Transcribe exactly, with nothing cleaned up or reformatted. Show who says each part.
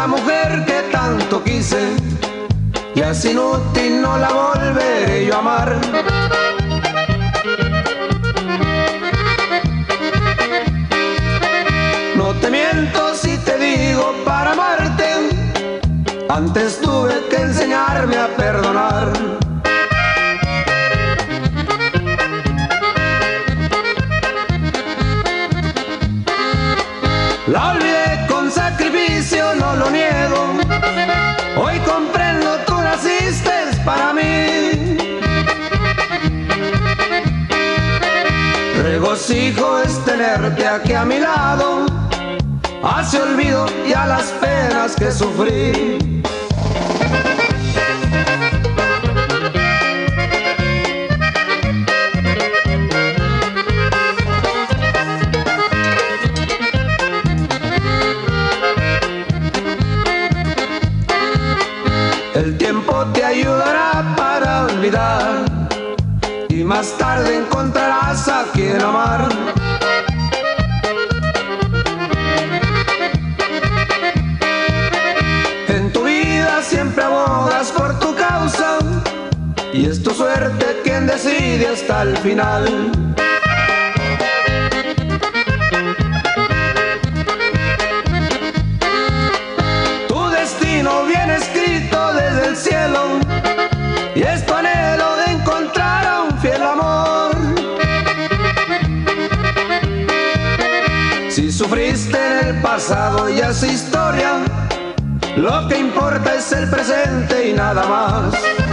Speaker 1: la mujer que tanto quise, y así inútil no la volveré yo a amar. No te miento si te digo, para amarte antes tuve que enseñarme a perdonar. La olvidé con sacrificio, no lo niego. Hoy comprendo, tú naciste para mí. Regocijo es tenerte aquí a mi lado, hace olvido ya las penas que sufrí. El tiempo te ayudará para olvidar, y más tarde encontrarás a quien amar. En tu vida siempre abogas por tu causa, y es tu suerte quien decide hasta el final. Tu destino viene escrito desde el cielo, y es tu anhelo de encontrar a un fiel amor. Si sufriste en el pasado ya es historia, lo que importa es el presente y nada más.